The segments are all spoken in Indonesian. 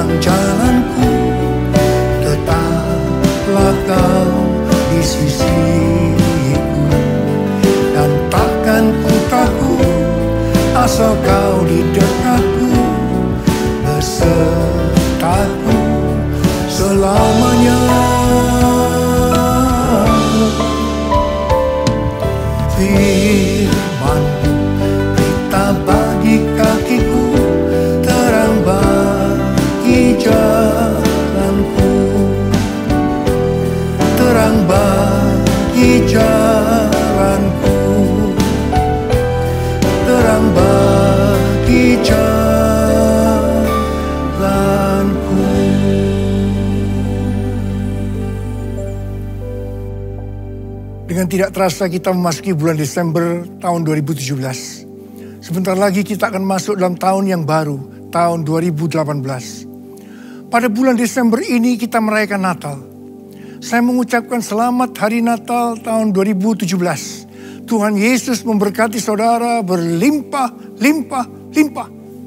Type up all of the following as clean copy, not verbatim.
sepanjang jalanku, tetaplah kau di sisiku. Dan takkan ku takut asal kau di dekatku, besertaku selamanya. Firman-Mu berita bagi kakiku, terang bagi jalanku, terang bagi jalanku, terang bagi jalanku. Dengan tidak terasa kita memasuki bulan Desember tahun 2017. Sebentar lagi kita akan masuk dalam tahun yang baru, tahun 2018. Pada bulan Desember ini kita merayakan Natal. Saya mengucapkan selamat Hari Natal tahun 2017. Tuhan Yesus memberkati saudara berlimpah, limpah, limpah.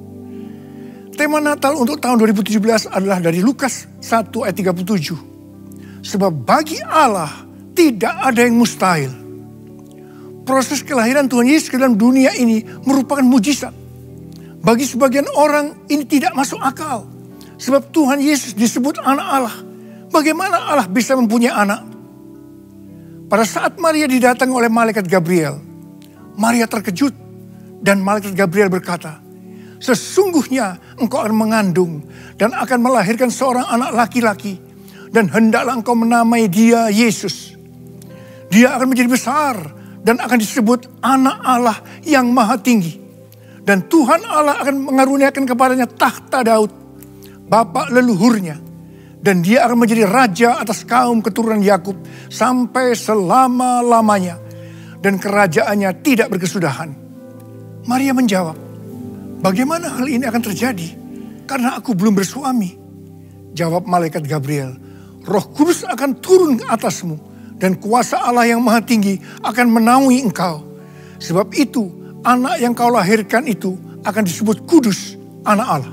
Tema Natal untuk tahun 2017 adalah dari Lukas 1 ayat 37. Sebab bagi Allah tidak ada yang mustahil. Proses kelahiran Tuhan Yesus ke dalam dunia ini merupakan mujizat. Bagi sebagian orang ini tidak masuk akal. Sebab Tuhan Yesus disebut anak Allah. Bagaimana Allah bisa mempunyai anak? Pada saat Maria didatangi oleh malaikat Gabriel, Maria terkejut dan malaikat Gabriel berkata, sesungguhnya engkau akan mengandung dan akan melahirkan seorang anak laki-laki, dan hendaklah engkau menamai dia Yesus. Dia akan menjadi besar dan akan disebut anak Allah yang maha tinggi. Dan Tuhan Allah akan mengaruniakan kepadanya tahta Daud, bapa leluhurnya. Dan dia akan menjadi raja atas kaum keturunan Yakub sampai selama-lamanya. Dan kerajaannya tidak berkesudahan. Maria menjawab, bagaimana hal ini akan terjadi? Karena aku belum bersuami. Jawab malaikat Gabriel, Roh Kudus akan turun ke atasmu. Dan kuasa Allah yang maha tinggi akan menaungi engkau. Sebab itu anak yang kau lahirkan itu akan disebut kudus, anak Allah.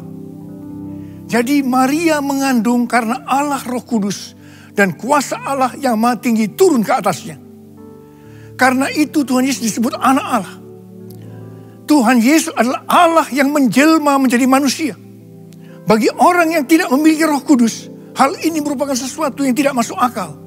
Jadi Maria mengandung karena Allah Roh Kudus dan kuasa Allah yang maha tinggi turun ke atasnya. Karena itu Tuhan Yesus disebut anak Allah. Tuhan Yesus adalah Allah yang menjelma menjadi manusia. Bagi orang yang tidak memiliki Roh Kudus, hal ini merupakan sesuatu yang tidak masuk akal.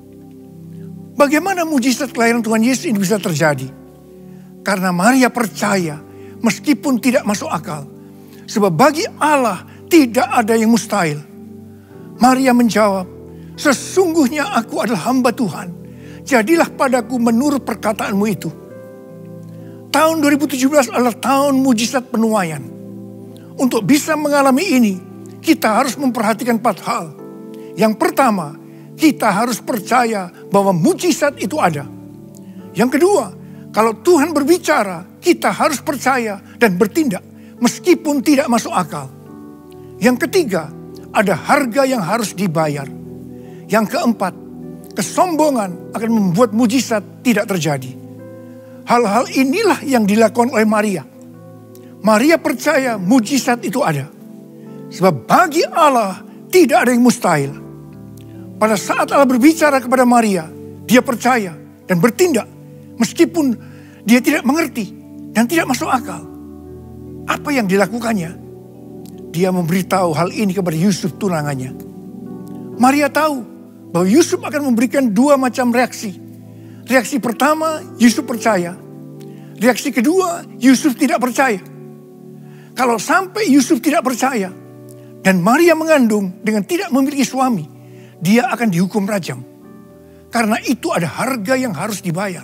Bagaimana mujizat kelahiran Tuhan Yesus ini bisa terjadi? Karena Maria percaya meskipun tidak masuk akal. Sebab bagi Allah tidak ada yang mustahil. Maria menjawab, sesungguhnya aku adalah hamba Tuhan. Jadilah padaku menurut perkataanmu itu. Tahun 2017 adalah tahun mujizat penuaian. Untuk bisa mengalami ini, kita harus memperhatikan 4 hal. Yang pertama, kita harus percaya bahwa mujizat itu ada. Yang kedua, kalau Tuhan berbicara, kita harus percaya dan bertindak meskipun tidak masuk akal. Yang ketiga, ada harga yang harus dibayar. Yang keempat, kesombongan akan membuat mujizat tidak terjadi. Hal-hal inilah yang dilakukan oleh Maria. Maria percaya mujizat itu ada. Sebab bagi Allah tidak ada yang mustahil. Pada saat Allah berbicara kepada Maria, dia percaya dan bertindak meskipun dia tidak mengerti dan tidak masuk akal. Apa yang dilakukannya? Dia memberitahu hal ini kepada Yusuf tunangannya. Maria tahu bahwa Yusuf akan memberikan 2 macam reaksi. Reaksi pertama, Yusuf percaya. Reaksi kedua, Yusuf tidak percaya. Kalau sampai Yusuf tidak percaya dan Maria mengandung dengan tidak memiliki suami, dia akan dihukum rajam. Karena itu ada harga yang harus dibayar.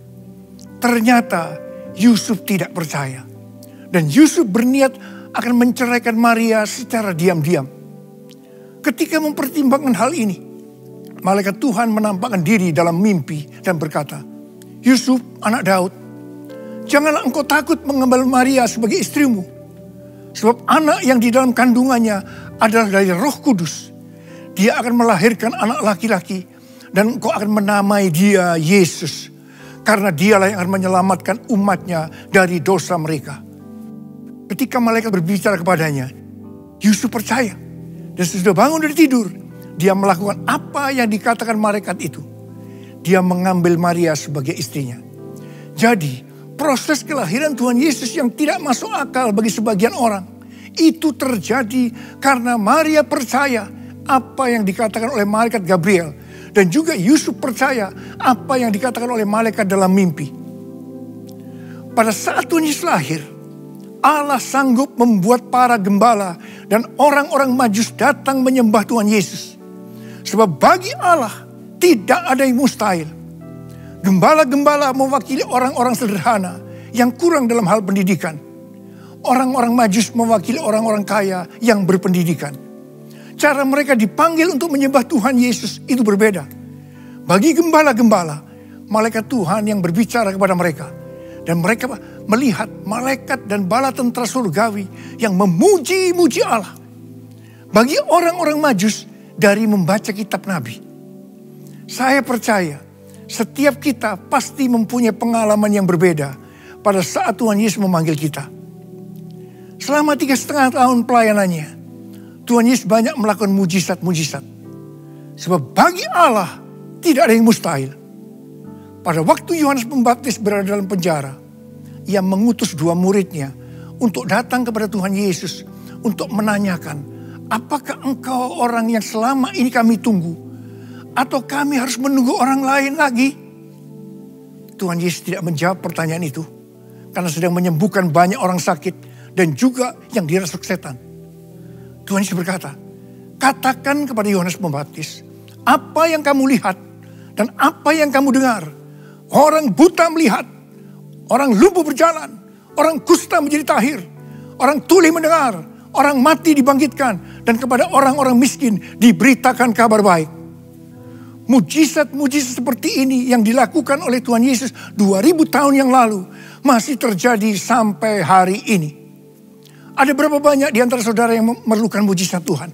Ternyata Yusuf tidak percaya. Dan Yusuf berniat akan menceraikan Maria secara diam-diam. Ketika mempertimbangkan hal ini, malaikat Tuhan menampakkan diri dalam mimpi dan berkata, Yusuf, anak Daud, janganlah engkau takut mengambil Maria sebagai istrimu. Sebab anak yang di dalam kandungannya adalah dari Roh Kudus. Dia akan melahirkan anak laki-laki dan engkau akan menamai dia Yesus. Karena dialah yang akan menyelamatkan umatnya dari dosa mereka. Ketika malaikat berbicara kepadanya, Yusuf percaya. Dan sesudah bangun dari tidur, dia melakukan apa yang dikatakan malaikat itu. Dia mengambil Maria sebagai istrinya. Jadi, proses kelahiran Tuhan Yesus yang tidak masuk akal bagi sebagian orang, itu terjadi karena Maria percaya apa yang dikatakan oleh malaikat Gabriel. Dan juga Yusuf percaya apa yang dikatakan oleh malaikat dalam mimpi. Pada saat Tuhan Yesus lahir, Allah sanggup membuat para gembala dan orang-orang Majus datang menyembah Tuhan Yesus. Sebab bagi Allah tidak ada yang mustahil. Gembala-gembala mewakili orang-orang sederhana yang kurang dalam hal pendidikan. Orang-orang Majus mewakili orang-orang kaya yang berpendidikan. Cara mereka dipanggil untuk menyembah Tuhan Yesus itu berbeda. Bagi gembala-gembala, malaikat Tuhan yang berbicara kepada mereka. Dan mereka melihat malaikat dan bala tentara surgawi yang memuji-muji Allah. Bagi orang-orang Majus dari membaca kitab Nabi. Saya percaya setiap kita pasti mempunyai pengalaman yang berbeda pada saat Tuhan Yesus memanggil kita. Selama 3,5 tahun pelayanannya, Tuhan Yesus banyak melakukan mujizat-mujizat. Sebab bagi Allah tidak ada yang mustahil. Pada waktu Yohanes Pembaptis berada dalam penjara, ia mengutus 2 muridnya untuk datang kepada Tuhan Yesus untuk menanyakan, apakah engkau orang yang selama ini kami tunggu? Atau kami harus menunggu orang lain lagi? Tuhan Yesus tidak menjawab pertanyaan itu. Karena sedang menyembuhkan banyak orang sakit dan juga yang dirasuk setan. Tuhan Yesus berkata, katakan kepada Yohanes Pembaptis, apa yang kamu lihat dan apa yang kamu dengar. Orang buta melihat, orang lumpuh berjalan, orang kusta menjadi tahir, orang tuli mendengar, orang mati dibangkitkan, dan kepada orang-orang miskin diberitakan kabar baik. Mujizat-mujizat seperti ini yang dilakukan oleh Tuhan Yesus 2000 tahun yang lalu masih terjadi sampai hari ini. Ada berapa banyak di antara saudara yang memerlukan mujizat Tuhan?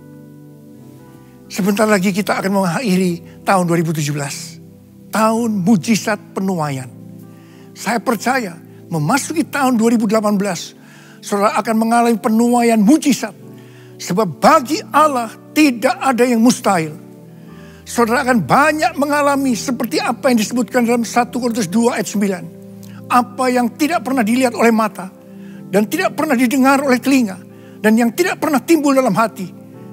Sebentar lagi kita akan mengakhiri tahun 2017. Tahun mujizat penuaian. Saya percaya memasuki tahun 2018, saudara akan mengalami penuaian mujizat. Sebab bagi Allah tidak ada yang mustahil. Saudara akan banyak mengalami seperti apa yang disebutkan dalam 1 Korintus 2 ayat 9. Apa yang tidak pernah dilihat oleh mata dan tidak pernah didengar oleh telinga dan yang tidak pernah timbul dalam hati.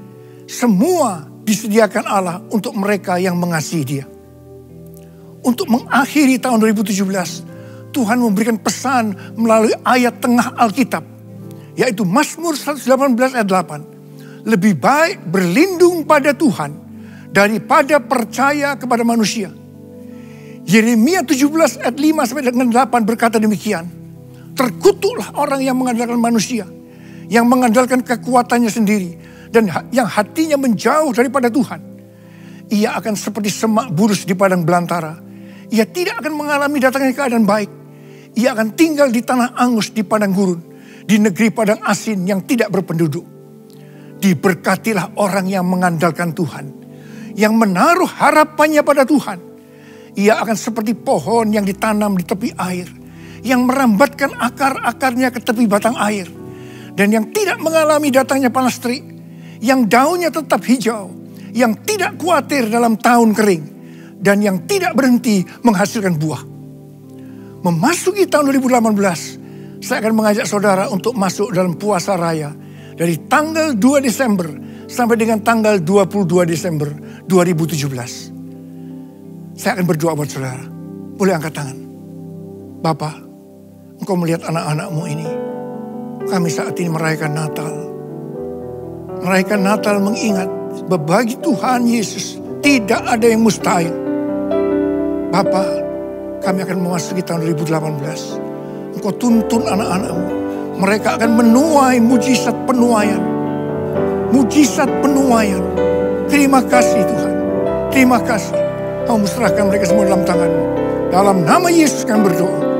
Semua disediakan Allah untuk mereka yang mengasihi Dia. Untuk mengakhiri tahun 2017, Tuhan memberikan pesan melalui ayat tengah Alkitab, yaitu Mazmur 118 ayat 8. Lebih baik berlindung pada Tuhan daripada percaya kepada manusia. Yeremia 17 ayat 5 sampai dengan 8 berkata demikian. Terkutuklah orang yang mengandalkan manusia, yang mengandalkan kekuatannya sendiri, dan yang hatinya menjauh daripada Tuhan. Ia akan seperti semak burus di padang belantara. Ia tidak akan mengalami datangnya keadaan baik. Ia akan tinggal di tanah angus di padang gurun, di negeri padang asin yang tidak berpenduduk. Diberkatilah orang yang mengandalkan Tuhan, yang menaruh harapannya pada Tuhan. Ia akan seperti pohon yang ditanam di tepi air, yang merambatkan akar-akarnya ke tepi batang air, dan yang tidak mengalami datangnya panas terik, yang daunnya tetap hijau, yang tidak khawatir dalam tahun kering, dan yang tidak berhenti menghasilkan buah. Memasuki tahun 2018, saya akan mengajak saudara untuk masuk dalam puasa raya dari tanggal 2 Desember sampai dengan tanggal 22 Desember 2017. Saya akan berdoa buat saudara. Boleh angkat tangan. Bapa, Engkau melihat anak-anak-Mu ini. Kami saat ini merayakan Natal. Merayakan Natal mengingat bahwa bagi Tuhan Yesus tidak ada yang mustahil. Bapa, kami akan memasuki tahun 2018. Engkau tuntun anak-anak-Mu. Mereka akan menuai mujizat penuaian. Mujizat penuaian. Terima kasih Tuhan. Terima kasih. Kau serahkan mereka semua dalam tangan-Mu. Dalam nama Yesus kami berdoa.